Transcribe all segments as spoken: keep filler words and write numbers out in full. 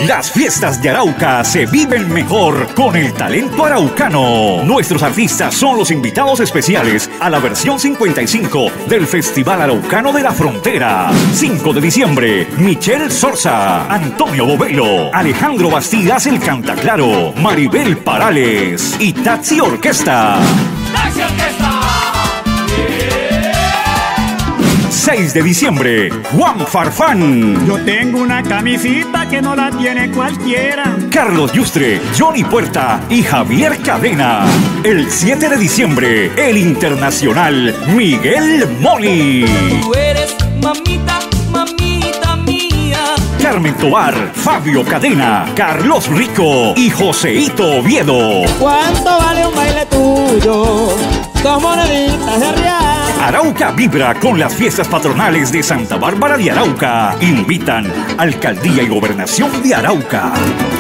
Las fiestas de Arauca se viven mejor con el talento araucano. Nuestros artistas son los invitados especiales a la versión cincuenta y cinco del Festival Araucano de la Frontera. cinco de diciembre, Michelle Sorza, Antonio Bovelo, Alejandro Bastidas el Cantaclaro, Maribel Parales y Taxi Orquesta. ¡Taxi Orquesta! seis de diciembre, Juan Farfán. Yo tengo una camisita que no la tiene cualquiera. Carlos Yustre, Johnny Puerta y Javier Cadena. El siete de diciembre, el internacional Miguel Moli. Tú eres mamita, mamita mía. Carmen Tobar, Fabio Cadena, Carlos Rico y Joseito Oviedo. ¿Cuánto vale un baile tuyo? Dos moneditas de real. Arauca vibra con las fiestas patronales de Santa Bárbara de Arauca. Invitan Alcaldía y Gobernación de Arauca.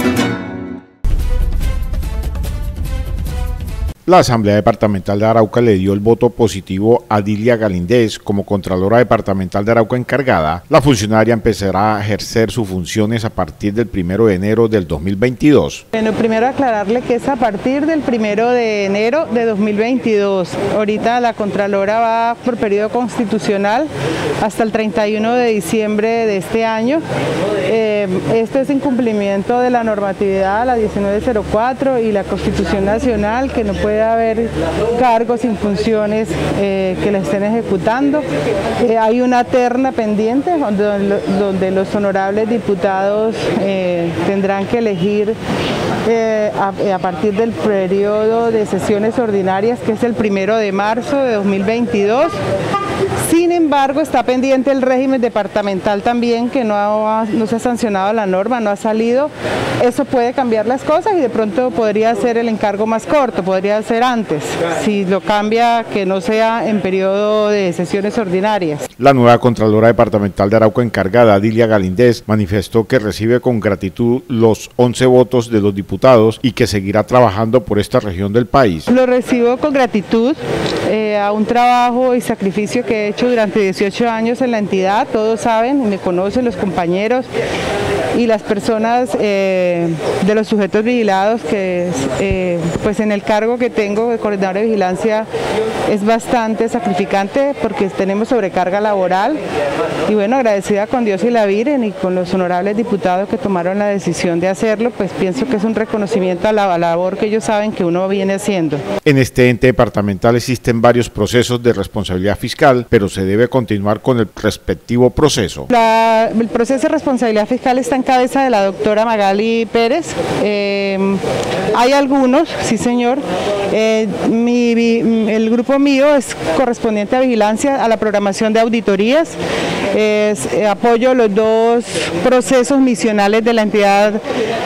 La Asamblea Departamental de Arauca le dio el voto positivo a Dilia Galíndez como Contralora Departamental de Arauca encargada. La funcionaria empezará a ejercer sus funciones a partir del primero de enero del dos mil veintidós. Bueno, primero aclararle que es a partir del primero de enero de dos mil veintidós. Ahorita la Contralora va por periodo constitucional hasta el treinta y uno de diciembre de este año. Eh, esto es incumplimiento de la normatividad, la diecinueve cero cuatro y la Constitución Nacional, que no puede haber cargos sin funciones eh, que la estén ejecutando. Eh, hay una terna pendiente donde, donde los honorables diputados eh, tendrán que elegir eh, a, a partir del periodo de sesiones ordinarias, que es el primero de marzo de dos mil veintidós. Sin embargo, está pendiente el régimen departamental también, que no, ha, no se ha sancionado la norma, no ha salido. Eso puede cambiar las cosas y de pronto podría ser el encargo más corto, podría ser antes, si lo cambia, que no sea en periodo de sesiones ordinarias. La nueva Contralora Departamental de Arauca encargada, Dilia Galíndez, manifestó que recibe con gratitud los once votos de los diputados y que seguirá trabajando por esta región del país. Lo recibo con gratitud eh, a un trabajo y sacrificio que he hecho durante dieciocho años en la entidad. Todos saben, me conocen los compañeros y las personas eh, de los sujetos vigilados, que eh, pues en el cargo que tengo de coordinador de vigilancia es bastante sacrificante porque tenemos sobrecarga laboral, y bueno, agradecida con Dios y la Virgen y con los honorables diputados que tomaron la decisión de hacerlo, pues pienso que es un reconocimiento a la labor que ellos saben que uno viene haciendo. En este ente departamental existen varios procesos de responsabilidad fiscal, pero se debe continuar con el respectivo proceso. La, el proceso de responsabilidad fiscal está en cabeza de la doctora Magali Pérez. Eh, hay algunos, sí señor. Eh, mi, mi, el grupo mío es correspondiente a vigilancia, a la programación de auditorías. Es, eh, apoyo los dos procesos misionales de la entidad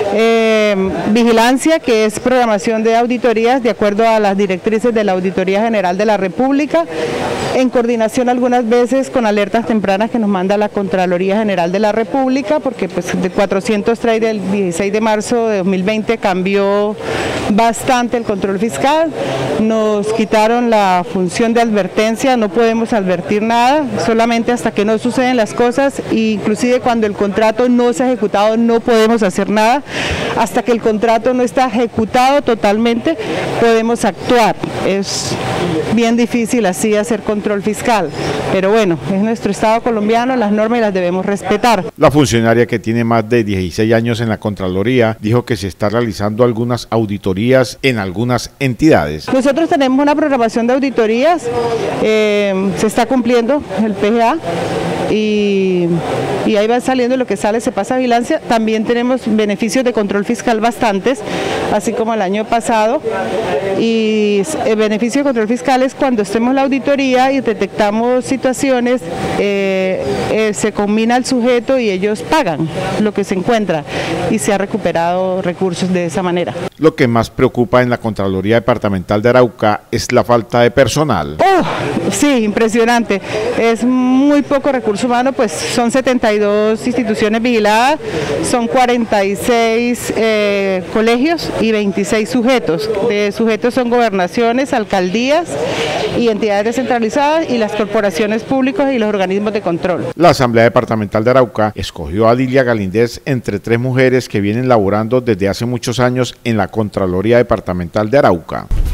eh, vigilancia, que es programación de auditorías de acuerdo a las directrices de la Auditoría General de la República, en coordinación algunas veces con alertas tempranas que nos manda la Contraloría General de la República, porque pues de cuatrocientos tres del dieciséis de marzo de dos mil veinte cambió bastante el control fiscal, nos quitaron la función de advertencia, no podemos advertir nada, solamente hasta que no suceden las cosas, e inclusive cuando el contrato no se ha ejecutado no podemos hacer nada, hasta que el contrato no está ejecutado totalmente podemos actuar. Es bien difícil así hacer control fiscal, pero bueno, es nuestro Estado colombiano, las normas las debemos respetar. La funcionaria, que tiene más de dieciséis años en la Contraloría, dijo que se está realizando algunas auditorías en algunas entidades. Nosotros tenemos una programación de auditorías, eh, se está cumpliendo el P G A y, y ahí va saliendo lo que sale, se pasa a vigilancia. También tenemos beneficios de control fiscal bastantes, así como el año pasado, y el beneficio de control fiscal es cuando estemos en la auditoría y detectamos situaciones, eh, eh, se combina el sujeto y ellos pagan lo que se encuentra y se ha recuperado recursos de esa manera. Lo que más preocupa en la Contraloría Departamental de Arauca es la falta de personal. Oh, sí, impresionante. Es muy poco recurso humano, pues son setenta y dos instituciones vigiladas, son cuarenta y seis eh, colegios y veintiséis sujetos. De sujetos son gobernaciones, alcaldías y entidades descentralizadas y las corporaciones públicas y los organismos de control. La Asamblea Departamental de Arauca escogió a Dilia Galíndez entre tres mujeres que vienen laborando desde hace muchos años en la Contraloría Departamental de Arauca.